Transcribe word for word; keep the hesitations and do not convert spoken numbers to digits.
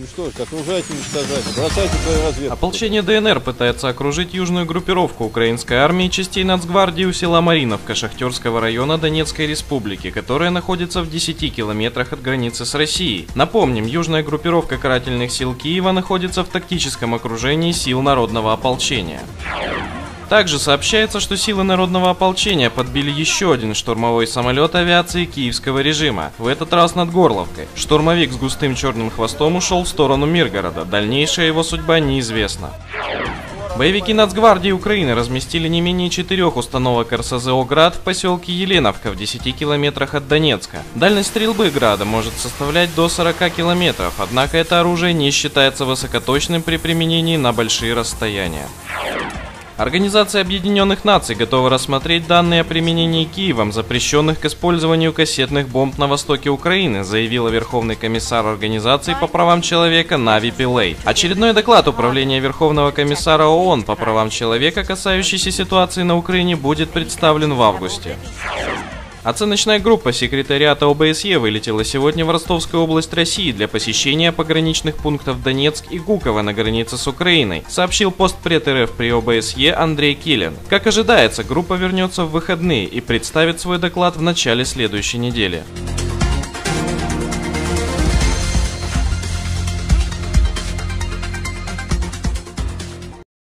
уничтожить, окружайте, уничтожайте, бросайте свою разведку. Ополчение ДНР пытается окружить южную группировку украинской армии частей Нацгвардии у села Мариновка Шахтерского района Донецкой Республики, которая находится в десяти километрах от границы с Россией. Напомним, южная группировка карательных сил Киева находится в тактическом окружении сил народного ополчения. Также сообщается, что силы народного ополчения подбили еще один штурмовой самолет авиации киевского режима, в этот раз над Горловкой. Штурмовик с густым черным хвостом ушел в сторону Миргорода, дальнейшая его судьба неизвестна. Боевики Нацгвардии Украины разместили не менее четырех установок эр эс зэ о «Град» в поселке Еленовка в десяти километрах от Донецка. Дальность стрельбы «Града» может составлять до сорока километров, однако это оружие не считается высокоточным при применении на большие расстояния. Организация Объединенных Наций готова рассмотреть данные о применении Киевом запрещенных к использованию кассетных бомб на востоке Украины, заявила Верховный комиссар Организации по правам человека Нави Пиллей. Очередной доклад Управления Верховного комиссара ООН по правам человека, касающийся ситуации на Украине, будет представлен в августе. Оценочная группа секретариата о бэ эс е вылетела сегодня в Ростовскую область России для посещения пограничных пунктов Донецк и Гуково на границе с Украиной, сообщил постпред эр эф при о бэ эс е Андрей Килин. Как ожидается, группа вернется в выходные и представит свой доклад в начале следующей недели.